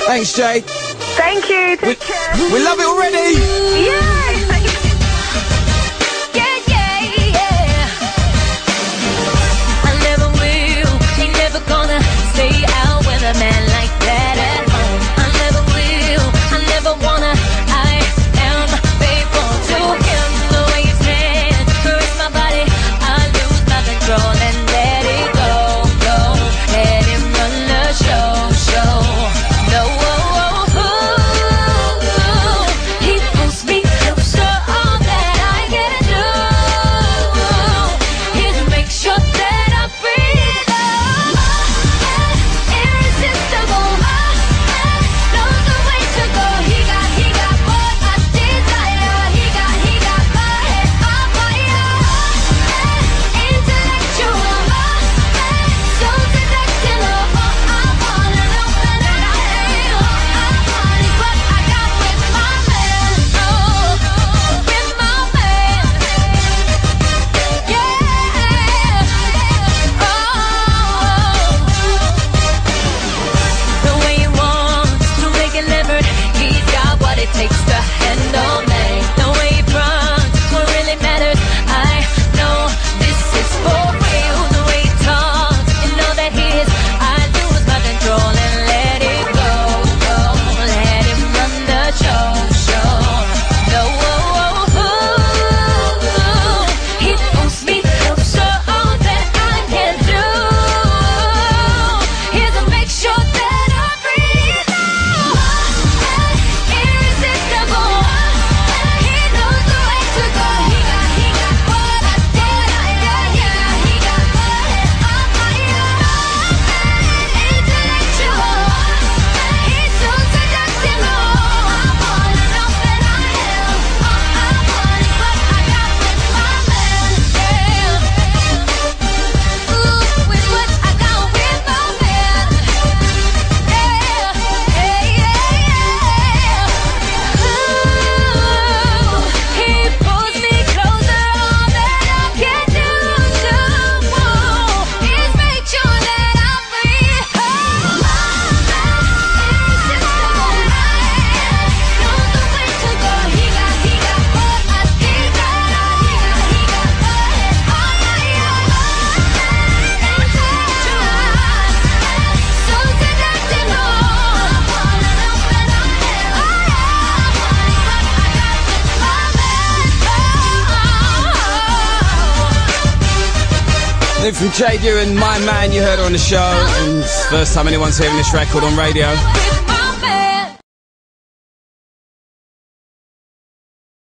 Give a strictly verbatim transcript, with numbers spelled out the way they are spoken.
Thanks, Jade. Thank you. Take We, care. we love it already. Yay! Yeah, yeah, yeah. I never will, ain't never gonna stay out with a man like that at home. I never will, I never wanna. I am faithful to him. The way his hands caress my body, I lose my control and let it go, go. Let him run the show, show. No, oh, oh, oh. He pulls me closer, all that I can do is make sure that I breathe. Oh, irresistible. Oh, knows the way to go. He got, he got what I desire. He got, he got my head on fire. Intellectual. So seductive. Oh, I wanna know that I am. I want is what I got with my man. Oh, with my man. Yeah. Oh, the way he wants to make it levered, he's got what it takes to handle me. The way he fronts, what really matters. I know this is for real. The way he talks, you know that he is. I lose my control and let it go, go. Let him run the show, show. No, oh, oh, oh. He pulls me closer, all that I can do is to make sure that I breathe. Irresistible. He knows the way to go. He got, he got what I desire. Yeah, he got my head on fire. Intellectual. He's so seductive. Oh, I wanna know that I am. All I want is what I got with my man. Yeah. Ooh, with what I got with my man. Yeah, yeah, yeah. Ooh, he pulls me closer. All that I can do, do is make sure that I breathe. Oh, irresistible. Knows the way to go. He got, he got what I desire. He got, he got my head on fire. So seductive. Oh, I wanna know that I am. All I want is what I got with my man. New from Jade Ewan, My Man, you heard her on the show. And it's the first time anyone's hearing this record on radio. With